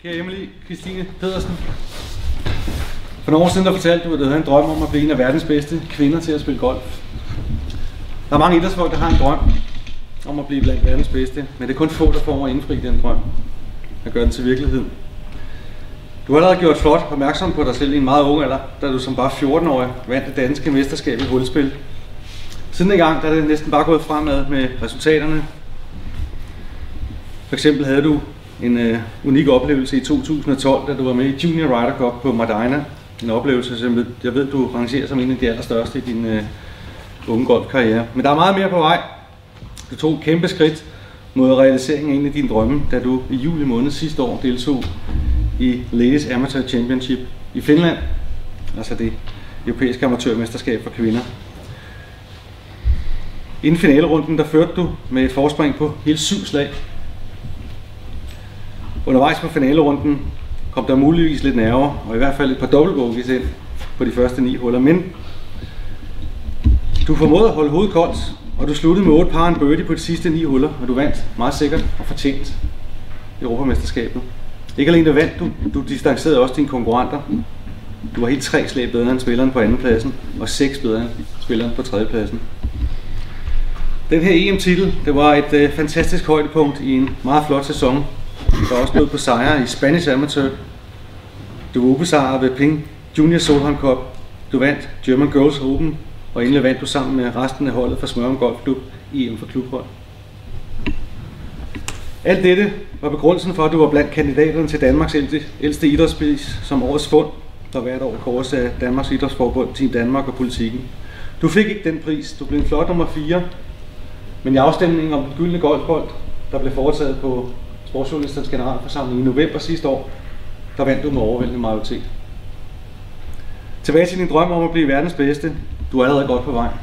Kære Emily Christine Pedersen. For nogle år siden der fortalte du, at du havde en drøm om at blive en af verdens bedste kvinder til at spille golf. Der er mange idrætsfolk, der har en drøm om at blive blandt verdens bedste, men det er kun få, der får at indfri den drøm og gøre den til virkelighed. Du har allerede gjort flot opmærksom på dig selv i en meget ung alder, da du som bare 14-årig vandt det danske mesterskab i hulspil. Siden dengang der er det næsten bare gået fremad med resultaterne. For eksempel havde du en unik oplevelse i 2012, da du var med i Junior Ryder Cup på Medina. En oplevelse, som jeg ved, du rangerer som en af de allerstørste i din unge golfkarriere. Men der er meget mere på vej. Du tog et kæmpe skridt mod realiseringen af en af dine drømme, da du i juli måned sidste år deltog i Ladies Amateur Championship i Finland, altså det europæiske amatørmesterskab for kvinder. Inden finalerunden, der førte du med et forspring på hele 7 slag. Undervejs på finalerunden kom der muligvis lidt nerver, og i hvert fald et par dobbeltbogeys ind på de første 9 huller, men du formåede at holde hovedet koldt, og du sluttede med 8 par en birdie på de sidste 9 huller, og du vandt meget sikkert og fortjent Europamesterskabet. Ikke alene der vandt du distancerede også dine konkurrenter. Du var helt 3 slag bedre end spilleren på andenpladsen, og 6 bedre end spilleren på tredjepladsen. Den her EM-titel, det var et fantastisk højdepunkt i en meget flot sæson. Der også blev på sejre i Spanish Amateur. Du var ubesejret ved Ping Junior Solheim Cup. Du vandt German Girls Open, og endelig vandt du sammen med resten af holdet fra Smørum Golfklub EM for klubhold. Alt dette var begrundelsen for, at du var blandt kandidaterne til Danmarks ældste idrætspris som årets fund, der hvert år kåres af Danmarks Idrætsforbund, Team Danmark og Politikken. Du fik ikke den pris. Du blev en flot nummer 4, men i afstemningen om den gyldne golfbold, der blev foretaget på Sportsjournalisternes generalforsamling i november sidste år, der vandt du med overvældende majoritet. Tilbage til din drøm om at blive verdens bedste. Du er allerede godt på vej.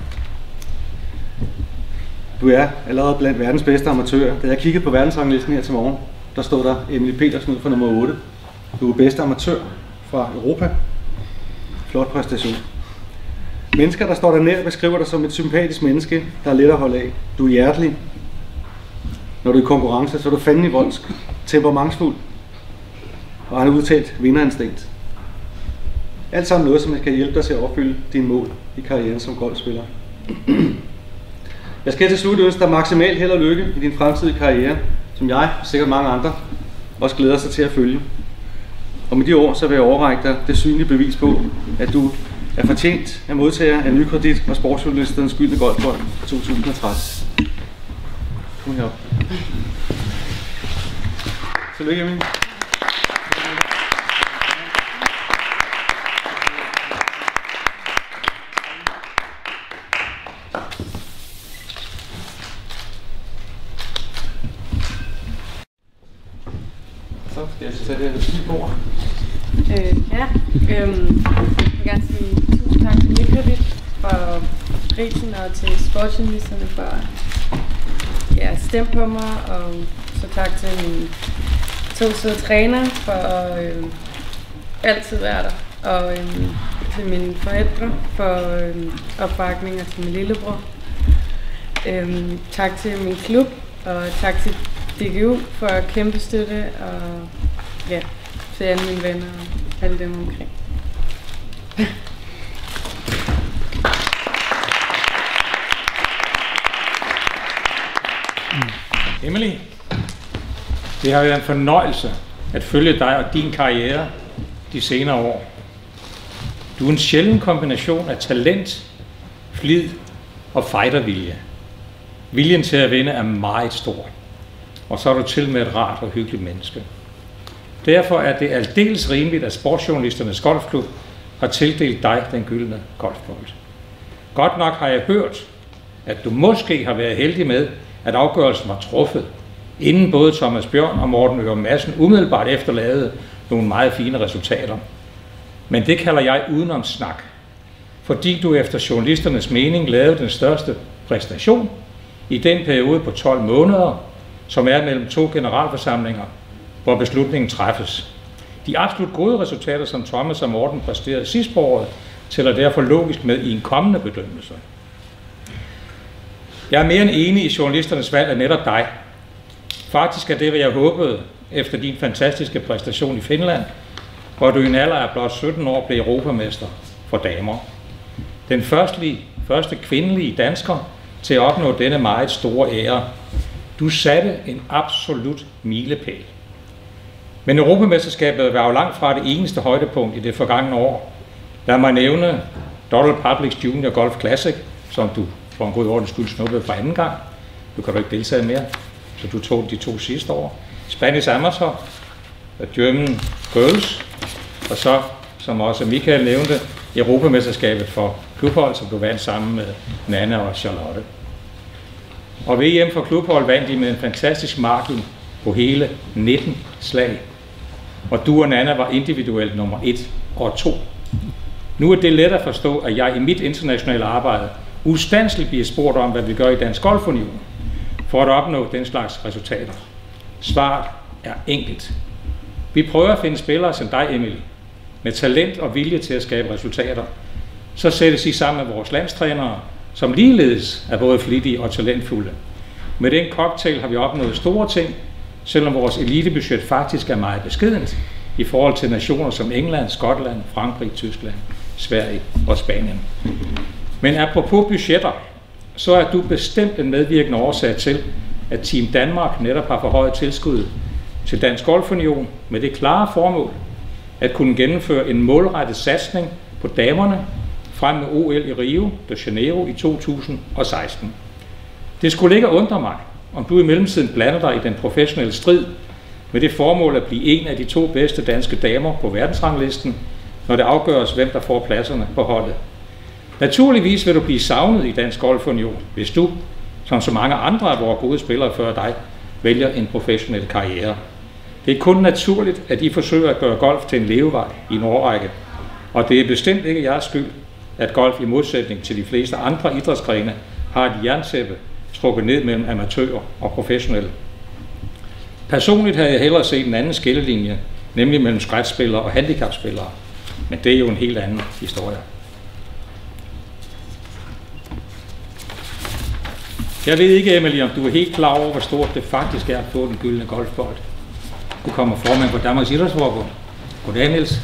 Du er allerede blandt verdens bedste amatører. Da jeg kiggede på verdensranglisten her til morgen, der stod der Emily Petersen ud for nummer 8. Du er bedste amatør fra Europa. Flot præstation. Mennesker, der står dig nær, beskriver dig som et sympatisk menneske, der er let at holde af. Du er hjertelig. Når du er i konkurrence, så er du fandme i voldsk, temperamentsfuld og har en udtalt vinderinstinkt. Alt sammen noget, som kan hjælpe dig til at opfylde dine mål i karrieren som golfspiller. Jeg skal til slut ønske dig maksimalt held og lykke i din fremtidige karriere, som jeg og sikkert mange andre også glæder sig til at følge. Og med de ord, så vil jeg overrække dig det synlige bevis på, at du er fortjent af modtager af Nykredit og Sportsjournalisternes gyldne golfbold 2013. Kom herop. Tillykke, Emil. Så skal jeg sætte det lidt på ord. Jeg vil gerne sige tusind tak til Nykredit for prisen og til sportsjournalisterne for stemme på mig, og så tak til mine 2 søde træner for at altid være der, og til mine forældre for opbakning, og til min lillebror. Tak til min klub, og tak til DGU for kæmpe støtte, og ja, til alle mine venner og alle dem omkring. Emily, det har været en fornøjelse at følge dig og din karriere de senere år. Du er en sjælden kombination af talent, flid og fightervilje. Viljen til at vinde er meget stor, og så er du til med et rart og hyggeligt menneske. Derfor er det aldeles rimeligt, at Sportsjournalisternes Golfklub har tildelt dig den gyldne golfbold. Godt nok har jeg hørt, at du måske har været heldig med, at afgørelsen var truffet, inden både Thomas Bjørn og Morten Øre Madsen umiddelbart efterlavede nogle meget fine resultater. Men det kalder jeg udenomssnak, fordi du efter journalisternes mening lavede den største præstation i den periode på 12 måneder, som er mellem 2 generalforsamlinger, hvor beslutningen træffes. De absolut gode resultater, som Thomas og Morten præsterede sidst på året, tæller derfor logisk med i en kommende bedømmelse. Jeg er mere end enig i journalisternes valg af netop dig. Faktisk er det, hvad jeg håbede efter din fantastiske præstation i Finland, hvor du i en alder af blot 17 år blev europamester for damer. Den første kvindelige dansker til at opnå denne meget store ære. Du satte en absolut milepæl. Men Europamesterskabet var jo langt fra det eneste højdepunkt i det forgangne år. Lad mig nævne Donald Publics Junior Golf Classic, som du for en god ordens skyld snuppede for anden gang. Du kan jo ikke deltage mere, så du tog de 2 sidste år. Spanish Amateur, German Girls, og så, som også Michael nævnte, Europamesterskabet for klubhold, som du vandt sammen med Nanna og Charlotte. Og VM for klubhold vandt de med en fantastisk margin på hele 19 slag. Og du og Nanna var individuelt nummer 1 og 2. Nu er det let at forstå, at jeg i mit internationale arbejde ustandsligt bliver spurgt om, hvad vi gør i Dansk Golfunion for at opnå den slags resultater. Svaret er enkelt. Vi prøver at finde spillere som dig, Emily, med talent og vilje til at skabe resultater. Så sættes I sammen med vores landstrænere, som ligeledes er både flittige og talentfulde. Med den cocktail har vi opnået store ting, selvom vores elitebudget faktisk er meget beskedent i forhold til nationer som England, Skotland, Frankrig, Tyskland, Sverige og Spanien. Men apropos budgetter, så er du bestemt en medvirkende årsag til, at Team Danmark netop har forhøjet tilskuddet til Dansk Golfunion med det klare formål at kunne gennemføre en målrettet satsning på damerne frem med OL i Rio de Janeiro i 2016. Det skulle ikke undre mig, om du i mellemtiden blander dig i den professionelle strid med det formål at blive en af de 2 bedste danske damer på verdensranglisten, når det afgøres, hvem der får pladserne på holdet. Naturligvis vil du blive savnet i Dansk Golfunion, hvis du, som så mange andre af vores gode spillere før dig, vælger en professionel karriere. Det er kun naturligt, at I forsøger at gøre golf til en levevej i en årrække, og det er bestemt ikke jeres skyld, at golf i modsætning til de fleste andre idrætsgrene har et jerntæppe strukket ned mellem amatører og professionelle. Personligt havde jeg hellere set en anden skillelinje, nemlig mellem scratchspillere og handicapspillere, men det er jo en helt anden historie. Jeg ved ikke, Emily, om du er helt klar over, hvor stort det faktisk er at få den gyldne golfbold. Du kommer formand på Danmarks Idrætsforbund. Goddag, Niels.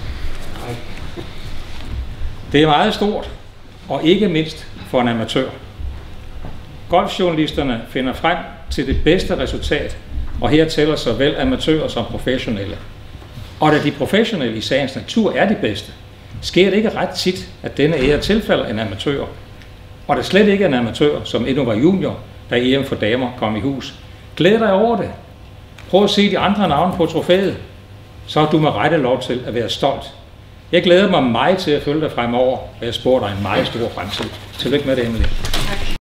Det er meget stort, og ikke mindst for en amatør. Golfjournalisterne finder frem til det bedste resultat, og her tæller såvel amatører som professionelle. Og da de professionelle i sagens natur er de bedste, sker det ikke ret tit, at denne ære tilfalder en amatør. Og der slet ikke en amatør, som endnu var junior, da EM for damer kom i hus. Glæd dig over det. Prøv at se de andre navne på trofæet. Så har du med rette lov til at være stolt. Jeg glæder mig meget til at følge dig fremover, og jeg spår dig en meget stor fremtid. Tillykke med det, Emily.